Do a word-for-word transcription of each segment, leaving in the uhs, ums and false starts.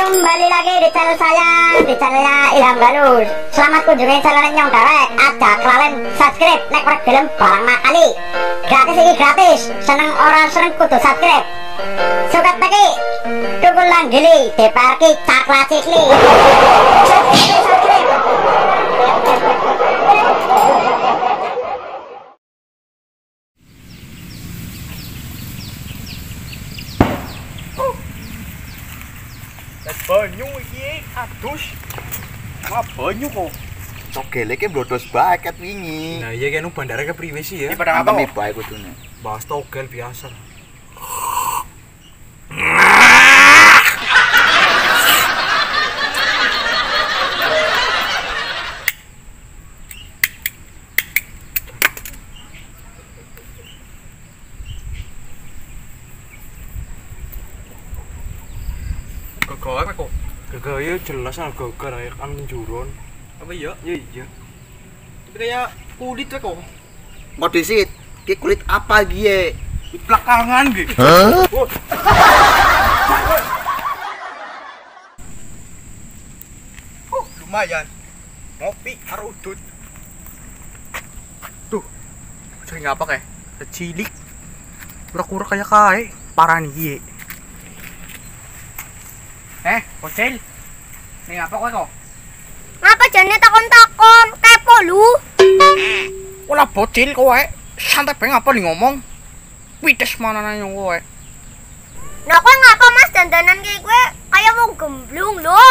Kembali lagi di channel saya, di channelnya Ilham Galus. Selamat kunjungi channel Nyong Dewek. Aja kelalen subscribe, nek ora gelem barang makali. Gratis iki gratis. Seneng ora seneng kudu subscribe. Suket teki tukul langgili D P R ki cakla cikli. Banyu iki adus. Wah, banyu kok. Togele ki mblodos bae ket wingi. Nah, iya kan bandara ke priwe sih ya? Iki pada apa bae kudune. Bahas togel biasa. Gagal apa kok? Gagal ya jelas lah gagal ya kan menjuron. Apa iya? Iya iya. Tapi kayak kulit kok. Kok disit? Ki kulit apa gie? Belakangan gitu. Hah? Oh, lumayan. Ngopi karo udut. Tuh. Sering apa kayak? Cilik. Kura-kura kayak kae, parah nih. Eh, Bocil. Ning apa kowe kok? Ngapa jane takon-takon? Kepo lu. Ora bocil kowe. Santai bae ngapa li ngomong? Pites mana nanya kowe. Nah, kowe ngapa Mas dandanan kayak gue kayak mau gemblung lho.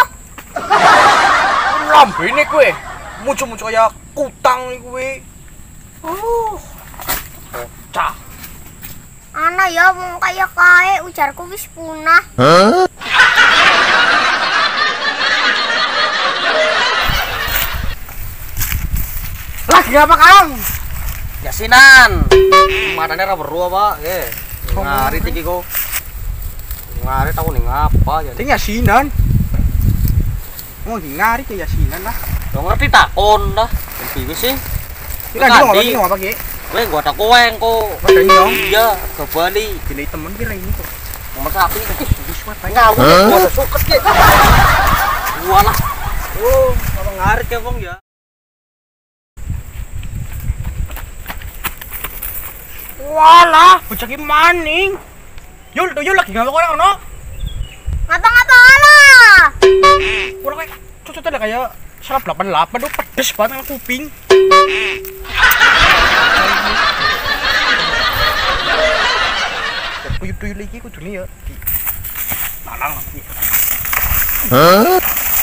Lambene kowe. Muncul-muncul kayak kutang nih kowe. Uh, Cah. ana ya wong kayak kae ujarku wis punah. Hah? Lagi apa Kang? Yasinan. Matane ra weru apa? Nggih. Ngari iki kok. Ngari tau ning apa ya? Ting yasinan. Oh, ngari ke yasinan lah. Lo ngerti takon dah. Ben piye sih? Kita ngomong apa ngomong apa ki? Kowe nggo ada kowe engko. Ada nyong. Iya, ke Bali. Gini temen kira ini kok. Nomor sapi. Wis wae bae. Ngawur kok suket ki. Walah. Oh, apa ngari ke wong ya? Walah, bocah ki maning. Yul, yul lagi ngapa kok ono? Ngapa-ngapa lah. Ora kayak cocok ada kayak seratus delapan puluh delapan tuh pedes banget nang kuping. Tuyul-tuyul lagi kudune ya. Nanang lagi. Hah?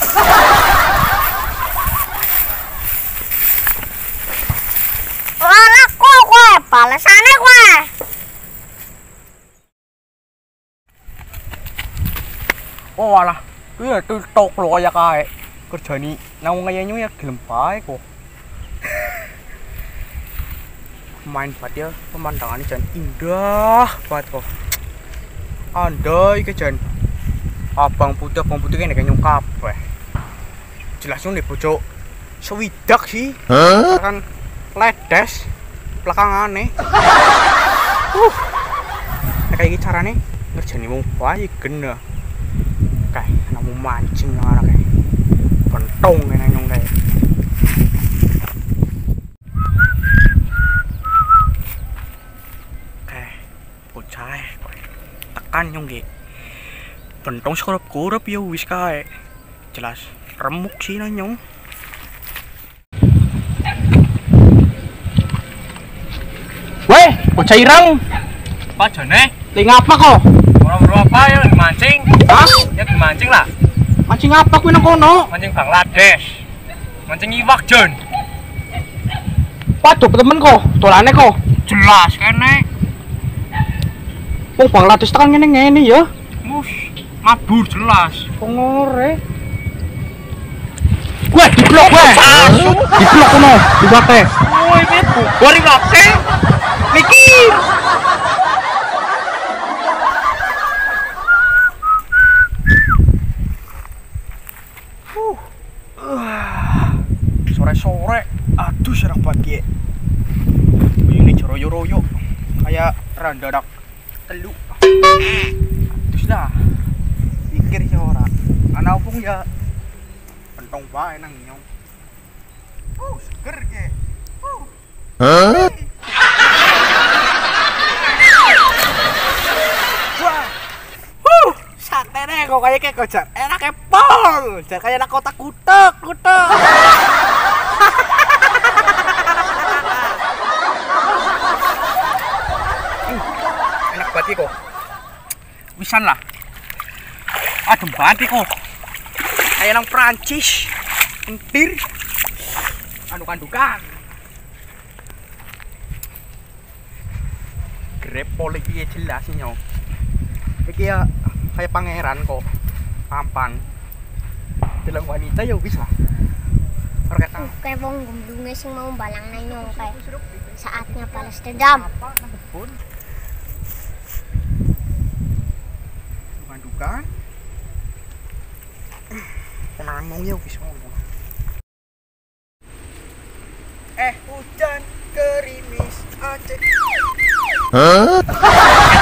Ora kok kowe balesane kowe. Oh alah, kuwi ya tuh tok lho kaya kae. Kerjani nang ngayenyu ya gelem bae kok. Main banget ya, pemandangannya jan indah banget kok. Andai ke jan abang putih, abang putih kene kaya nyung kabeh. Jelas nih bojo sewidak sih. Hah? Kan ledes belakangane. Uh. Nek kayak iki carane ngerjani wong bae gena. Kae namu mancing nang arek. Pentong kene nyong kae. Kae bocah kowe. Tekan nyong ge. Pentong sekurep-kurep ya wis kae. Jelas remuk sih nang nyong. Weh, bocah ireng. Apa jane? Ling apa kok? Orang-orang apa ya lagi mancing? Hah? Ya lagi mancing lah. Mancing apa kuwi nang kono? Mancing Bangladesh. Mancing iwak, Jon. Waduh, temen kok. Dolane kok. Jelas kene. Wong Bangladesh tekan ngene-ngene ya. Mus, mabur jelas. Pengore. Gue diblok gue. Diblok kono, dibate. Woi, iki bubur iwake. Mikir. Sore-sore, aduh serang banget ya. Ini royo-royo, kayak randadak telu. Terus lah, pikir ya ora. Ana opung ya pentong bae nang nyong. Oh, seger ge. Hah? Wah. Huh, satene kok kayak kayak kocak. Enake pol. Jar kayak anak kota kutek, kutek. Enak banget kok. Wisan lah. Adem banget kok. Kayak nang Prancis. Entir. Anduk-andukan. Grepol iki jelas nyong. Iki ya kayak pangeran kok. Tampan. Deleng wanita ya wis lah. Ora ketang. Kayak wong gumblunge sing mau balang nang nyong kayak saatnya balas dendam. Apa nang kebun? Anduk-andukan. Tenang mau ya wis ngomong. Eh hujan gerimis Aceh. Hah?